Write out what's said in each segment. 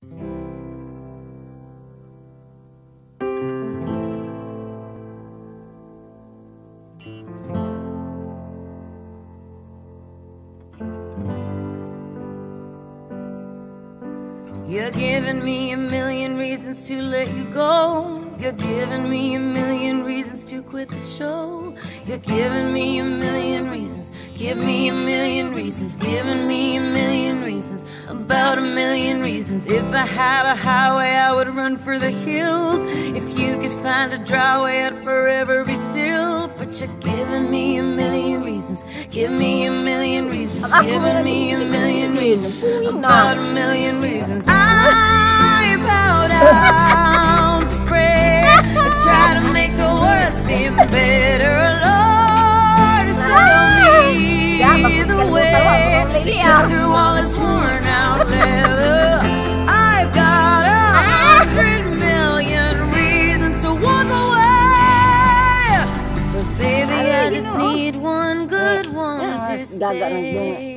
You're giving me a million reasons to let you go. You're giving me a million reasons to quit the show. You're giving me a million reasons. Give me a million reasons. Giving me a million reasons. About a million reasons. If I had a highway, I would run for the hills. If you could find a dry way, I'd forever be still. But you're giving me a million reasons. Give me a million reasons. Giving me a million reasons. About a million reasons. I bow down to pray. I try to make the worst seem better. Lord, show me the way to cut through all this worn out leather. I've got 100 million reasons to walk away, but baby, I just need one good one to stay.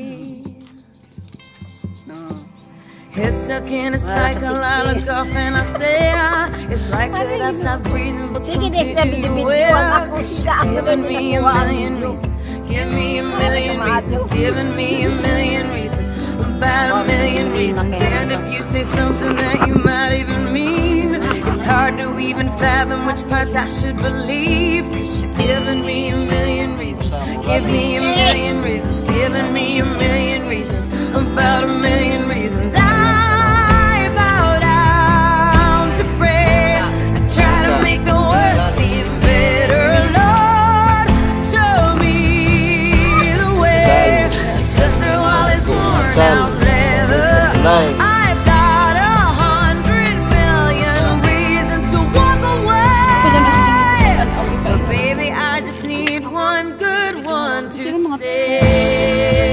Head stuck in a cycle, I look off and I stare. It's like that I've stopped breathing, but continue well. Giving me a million reasons. Give me a million reasons. Giving me a million reasons. About a million reasons. And if you say something that you might even mean, it's hard to even fathom which parts I should believe. 'Cause you're giving me a million reasons. Give me a million reasons. Giving me a million reasons. About a million reasons. I bow down to pray. I try to make the world seem better. Lord, show me the way to cut through all this worn out leather. I've got 100 million reasons to walk away, but baby, I just need one good one to stay.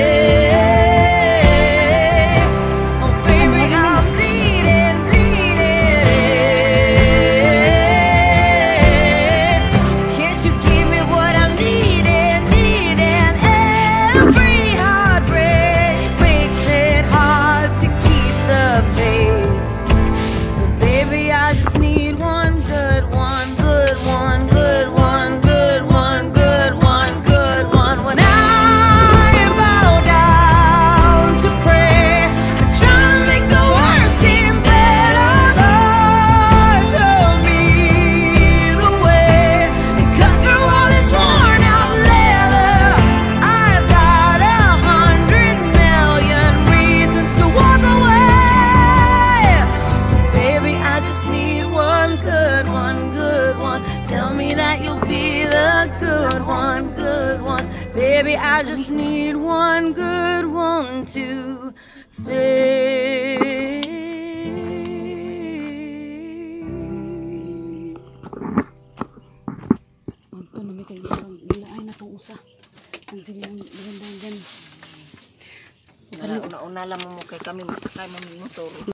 Tell me that you'll be the good one. Baby, I just need one good one to stay. Ito na may kailangan. Ay na itong usa. Ang sige lang dyan. Una lang mo kay kami masakay mo motor.